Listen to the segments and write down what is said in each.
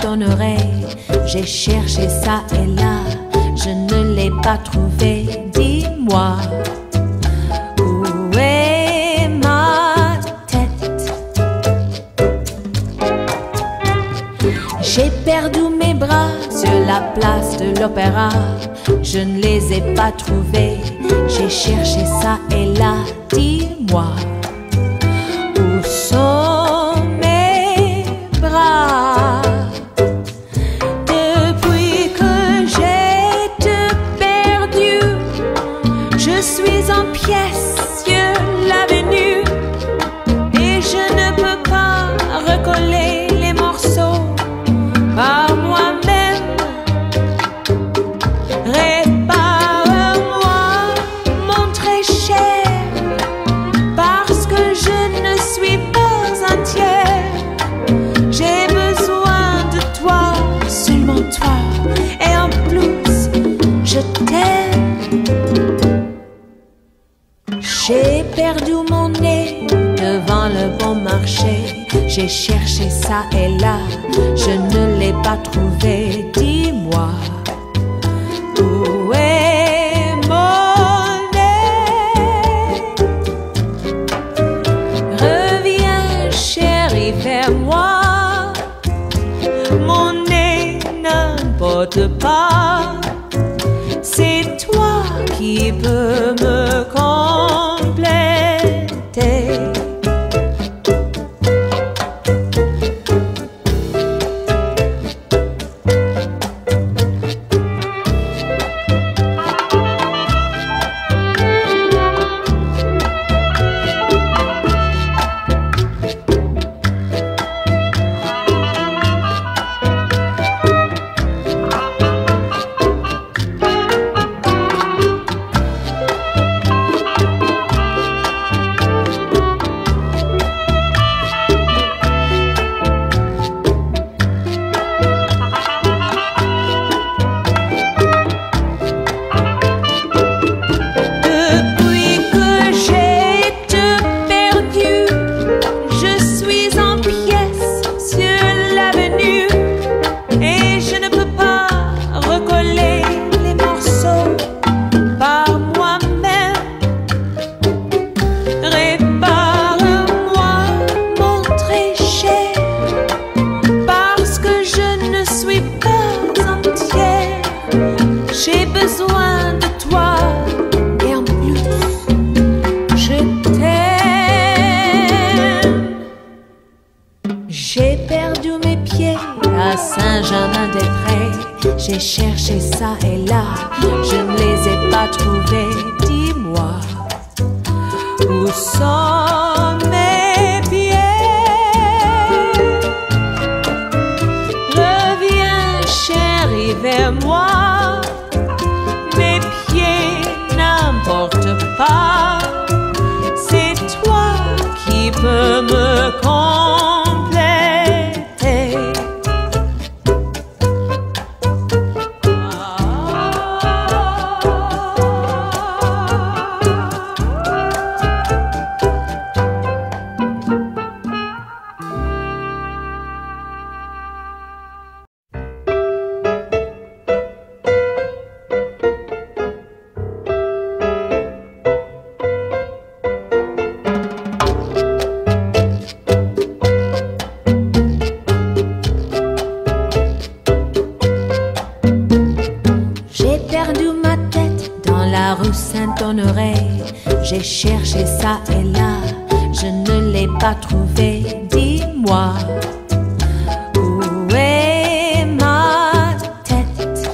ton oreille. J'ai cherché ça et là, je ne l'ai pas trouvé. Dis-moi, où est ma tête? J'ai perdu mes bras sur la place de l'opéra. Je ne les ai pas trouvés. J'ai cherché ça et là. Dis-moi, où sont mes bras? Depuis que j'ai te perdu, je suis en pièces sur l'avenue et je ne peux pas recoller les morceaux par moi-même. Répare-moi, mon très cher, parce que je ne suis pas entière. J'ai besoin de toi, seulement toi, et en plus, je t'aime. J'ai perdu mon nez devant le bon marché. J'ai cherché ça et là, je ne l'ai pas trouvé. Dis-moi, où est mon nez? Reviens chérie vers moi. Mon nez n'importe pas. C'est toi qui peux me compléter. J'ai besoin de toi et en plus, je t'aime. J'ai perdu mes pieds à Saint-Germain-des-Prés. J'ai cherché ça et là, je ne les ai pas trouvés. Dis-moi, où sont mes pieds? Reviens chérie vers moi. Mes pieds n'importe pas. C'est toi qui peux me compléter. Rue Saint-Honoré, j'ai cherché ça et là, je ne l'ai pas trouvé. Dis-moi, où est ma tête?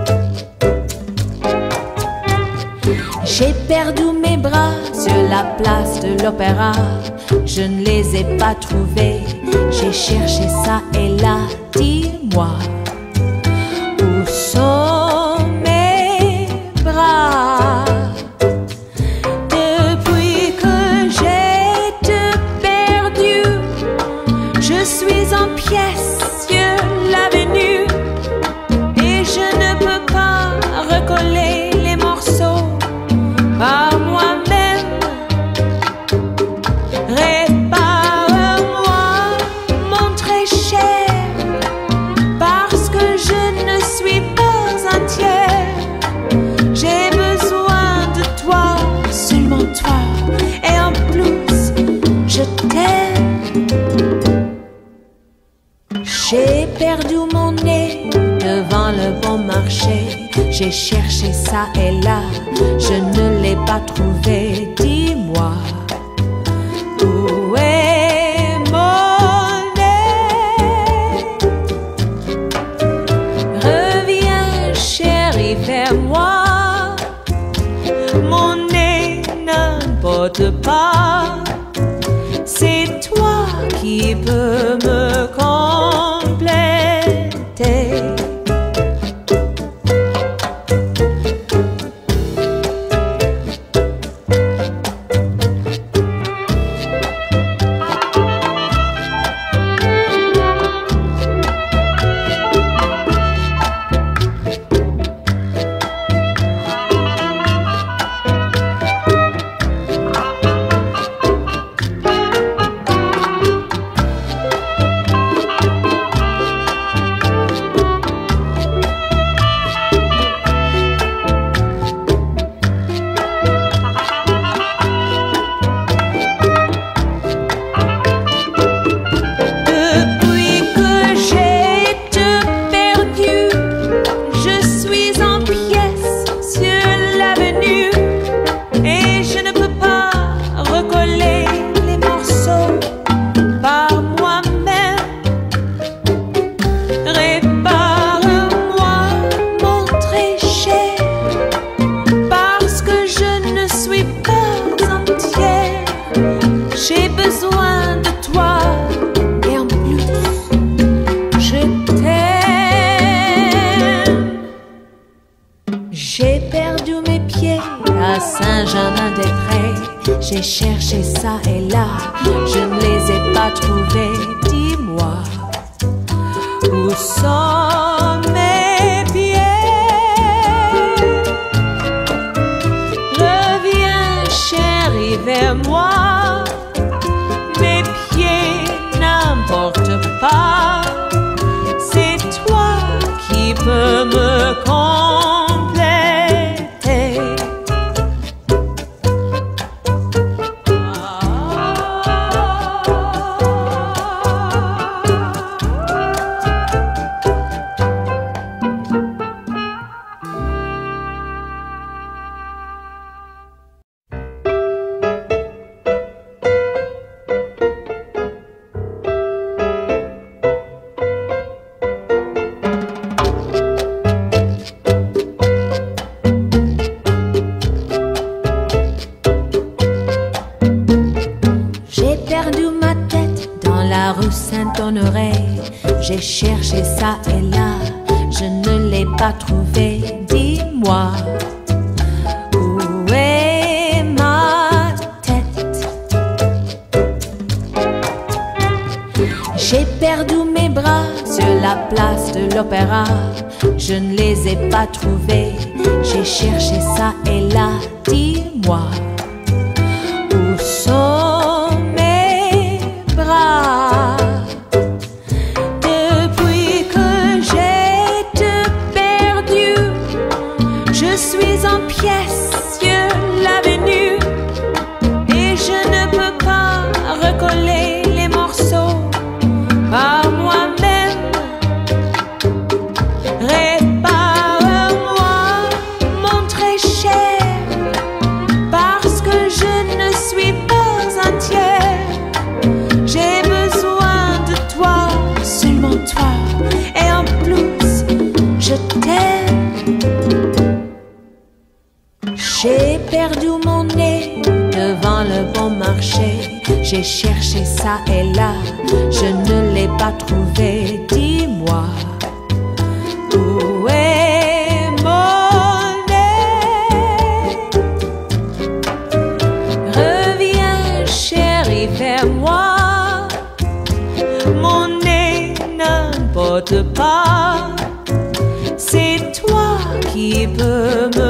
J'ai perdu mes bras sur la place de l'opéra. Je ne les ai pas trouvés. J'ai cherché ça et là. Dis-moi, où sont mes bras? Depuis que j'ai te perdu, je suis en pièces sur l'avenue et je ne peux pas recoller les morceaux par moi-même. Répare-moi, mon très cher, perdu mon nez devant le bon marché. J'ai cherché ça et là, je ne l'ai pas trouvé. Dis-moi, où est mon nez? Reviens, chérie, vers moi. Mon nez n'importe pas. C'est toi qui peux me compléter. J'ai besoin de toi et en plus, je t'aime. J'ai perdu mes pieds à Saint-Germain-des-Prés. J'ai cherché ça et là, je ne les ai pas trouvés. Dis-moi, où sont mes pieds? Reviens, chérie, vers moi. N'importe pas, c'est toi qui peux me compléter. Saint-Honoré, j'ai cherché ça et là, je ne l'ai pas trouvé. Dis-moi, où est ma tête? J'ai perdu mes bras sur la place de l'Opéra, je ne les ai pas trouvés. J'ai cherché ça et là, dis-moi, où sont mes bras? Je suis en pièces sur l'avenue et je ne peux pas recoller les morceaux par moi-même. Répare-moi, mon très cher, parce que je ne suis pas entière. J'ai besoin de toi, seulement toi, et en plus, je t'aime. J'ai perdu mon nez devant le bon marché. J'ai cherché ça et là, je ne l'ai pas trouvé. Dis-moi, où est mon nez? Reviens, chérie, vers moi. Mon nez n'importe pas. C'est toi qui peux me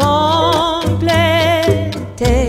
compléter.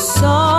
Sans